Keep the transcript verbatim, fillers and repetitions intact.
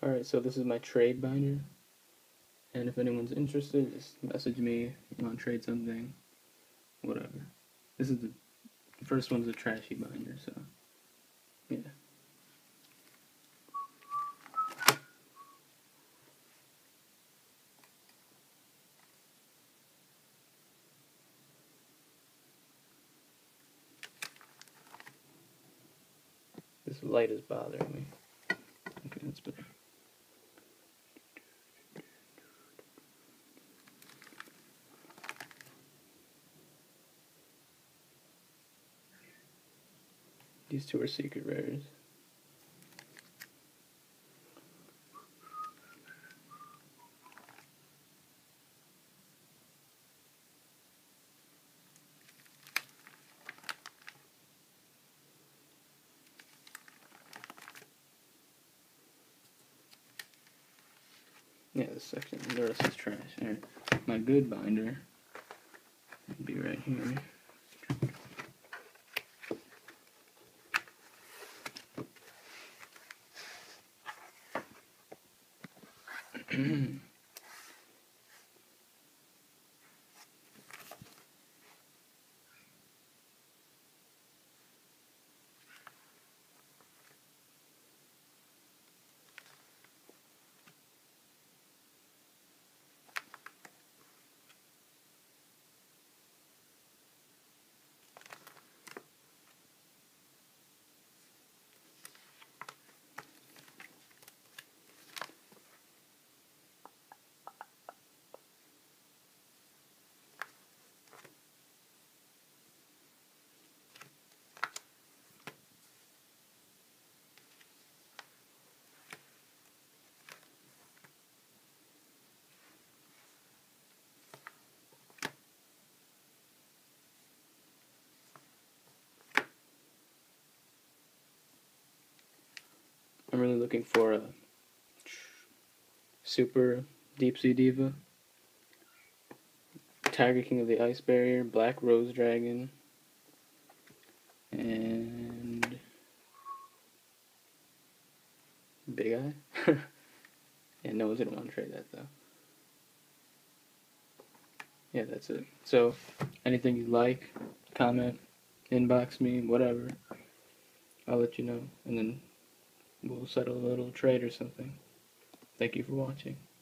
Alright, so this is my trade binder. And if anyone's interested, just message me. You want to trade something? Whatever. This is the, the first one's a trashy binder, so yeah. This light is bothering me. Okay, that's better. These two are secret rares. Yeah, this section, the rest is trash. Here, my good binder would be right here. I'm really looking for a super Deep Sea Diva, Tiger King of the Ice Barrier, Black Rose Dragon, and Big Eye. Yeah, no one's gonna want to trade that though. Yeah, that's it. So, anything you like, comment, inbox me, whatever. I'll let you know, and then we'll settle a little trade or something. Thank you for watching.